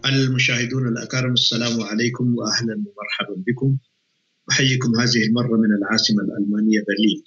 المشاهدون الأكارم، السلام عليكم وأهلا ومرحبا بكم. أحييكم هذه المرة من العاصمة الألمانية برلين.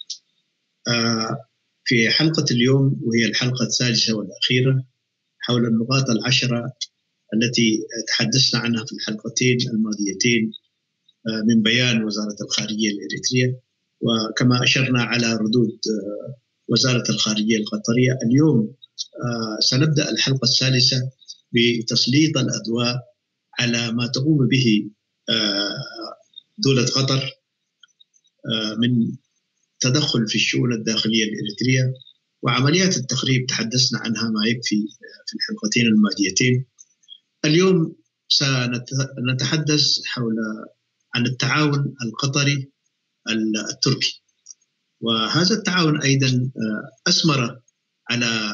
في حلقة اليوم، وهي الحلقة الثالثة والأخيرة، حول النقاط العشرة التي تحدثنا عنها في الحلقتين الماضيتين من بيان وزارة الخارجية الإريترية، وكما أشرنا على ردود وزارة الخارجية القطرية. اليوم سنبدأ الحلقة الثالثة بتسليط الأضواء على ما تقوم به دولة قطر من تدخل في الشؤون الداخلية الإريترية وعمليات التخريب تحدثنا عنها ما يكفي في الحلقتين الماضيتين. اليوم سنتحدث عن التعاون القطري التركي، وهذا التعاون أيضا أثمر على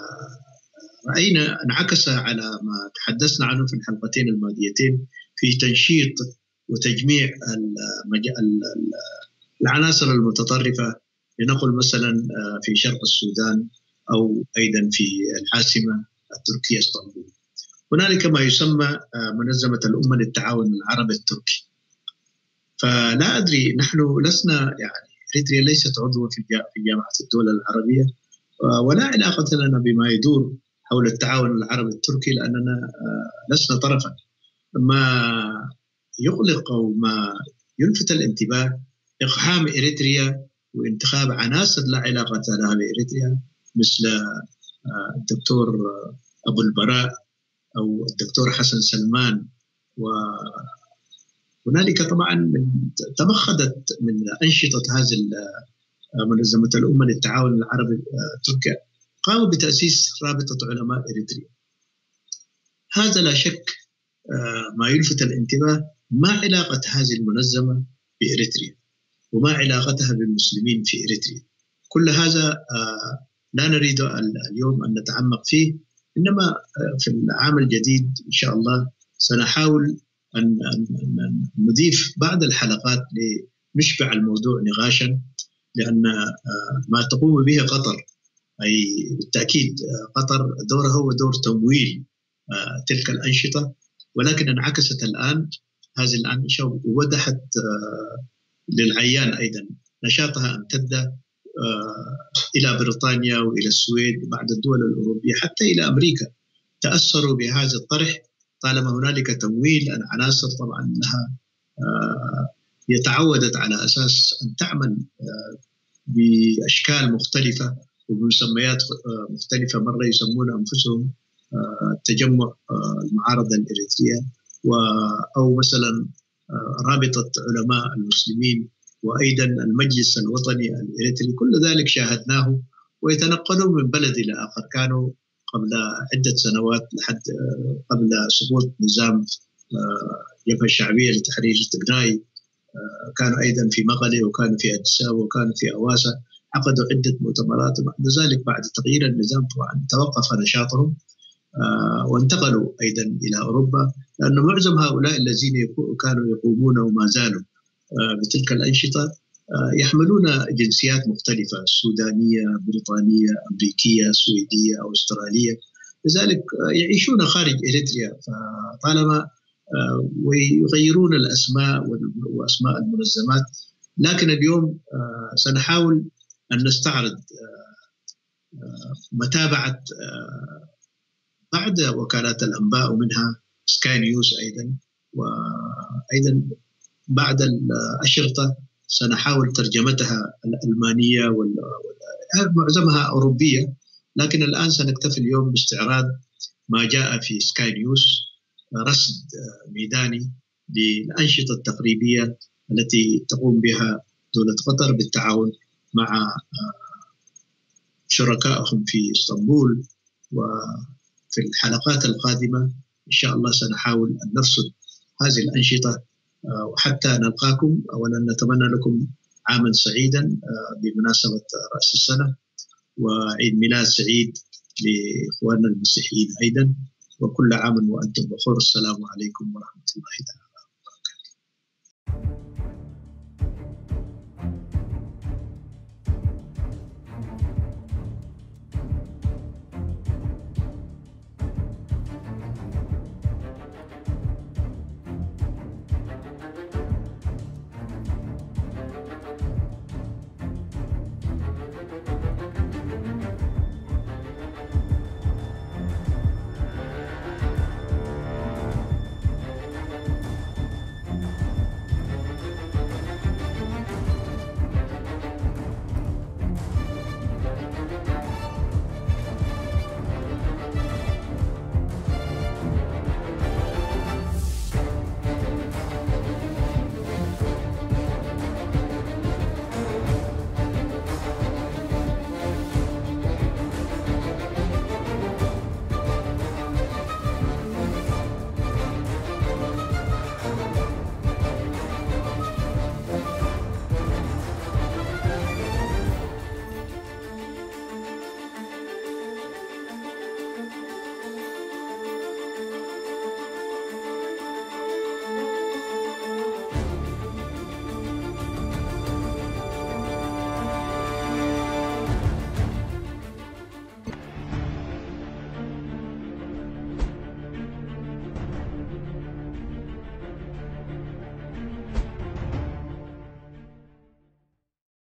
رأينا انعكس على ما تحدثنا عنه في الحلقتين الماضيتين في تنشيط وتجميع العناصر المتطرفة، لنقل مثلا في شرق السودان أو أيضا في العاصمة التركية اسطنبول. هنالك ما يسمى منظمة الأمة للتعاون العربي التركي. فلا أدري، نحن لسنا إريتريا ليست عضوة في جامعة الدول العربية، ولا علاقة لنا بما يدور حول التعاون العربي التركي، لأننا لسنا طرفا. ما يقلق أو ما يلفت الانتباه إقحام إريتريا وانتخاب عناصر لا علاقة لها بإريتريا، مثل الدكتور أبو البراء أو الدكتور حسن سلمان. وهنالك طبعا تمخضت من أنشطة هذه منظمة الأمة للتعاون العربي تركيا، قاموا بتأسيس رابطة علماء إريتريا. هذا لا شك ما يلفت الانتباه. ما علاقة هذه المنظمة بإريتريا وما علاقتها بالمسلمين في إريتريا؟ كل هذا لا نريد اليوم أن نتعمق فيه، إنما في العام الجديد إن شاء الله سنحاول أن نضيف بعض الحلقات لنشبع الموضوع نقاشا، لأن ما تقوم به قطر، أي بالتأكيد قطر دورها هو دور تمويل تلك الأنشطة، ولكن انعكست الآن هذه الأنشطة ووضحت للعيان أيضا نشاطها امتد إلى بريطانيا وإلى السويد وبعض الدول الأوروبية حتى إلى أمريكا. تأثروا بهذا الطرح طالما هنالك تمويل عناصر طبعا لها يتعودت على أساس أن تعمل بأشكال مختلفة وبمسميات مختلفة. مرة يسمون أنفسهم تجمع المعارضة الإريترية، أو مثلا رابطة علماء المسلمين، وأيضا المجلس الوطني الإريتري. كل ذلك شاهدناه، ويتنقلون من بلد إلى آخر. كانوا قبل عدة سنوات لحد قبل سقوط نظام الجبهة الشعبية لتحرير تجراي، كانوا أيضا في مقلة، وكانوا في أديس أبابا، وكانوا في أواسا، عقدوا عدة مؤتمرات. وبعد ذلك بعد تغيير النظام طبعا توقف نشاطهم وانتقلوا أيضا إلى أوروبا، لأن معظم هؤلاء الذين كانوا يقومون وما زالوا بتلك الأنشطة يحملون جنسيات مختلفة: سودانية، بريطانية، أمريكية، سويدية أو أسترالية، لذلك يعيشون خارج إريتريا. فطالما ويغيرون الأسماء وأسماء المنظمات. لكن اليوم سنحاول أن نستعرض متابعة بعض وكالات الأنباء، ومنها سكاي نيوز أيضا، وأيضا بعد الأشرطة سنحاول ترجمتها الألمانية معظمها أوروبية، لكن الآن سنكتفي اليوم باستعراض ما جاء في سكاي نيوز، رصد ميداني للأنشطة التقريبية التي تقوم بها دولة قطر بالتعاون مع شركائهم في اسطنبول. وفي الحلقات القادمة إن شاء الله سنحاول أن نرصد هذه الأنشطة، وحتى نلقاكم. أولا نتمنى لكم عاما سعيدا بمناسبة رأس السنة، وعيد ميلاد سعيد لإخواننا المسيحيين أيضا، وكل عام وأنتم بخير. السلام عليكم ورحمة الله تعالى.